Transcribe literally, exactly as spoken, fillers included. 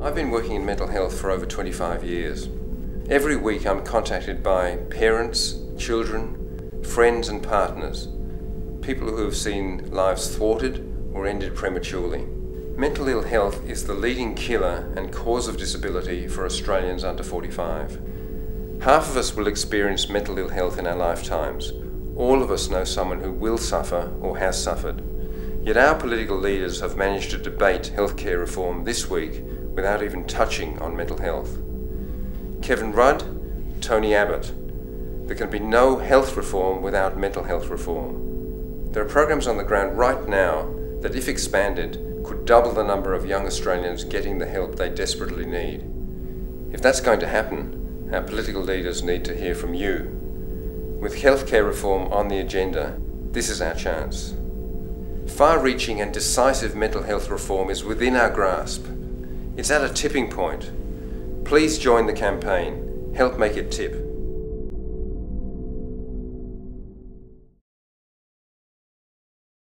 I've been working in mental health for over twenty-five years. Every week I'm contacted by parents, children, friends and partners, people who have seen lives thwarted or ended prematurely. Mental ill health is the leading killer and cause of disability for Australians under forty-five. Half of us will experience mental ill health in our lifetimes. All of us know someone who will suffer or has suffered. Yet our political leaders have managed to debate healthcare reform this week without even touching on mental health. Kevin Rudd, Tony Abbott. There can be no health reform without mental health reform. There are programs on the ground right now that, if expanded, could double the number of young Australians getting the help they desperately need. If that's going to happen, our political leaders need to hear from you. With healthcare reform on the agenda, this is our chance. Far-reaching and decisive mental health reform is within our grasp. It's at a tipping point. Please join the campaign. Help make it tip.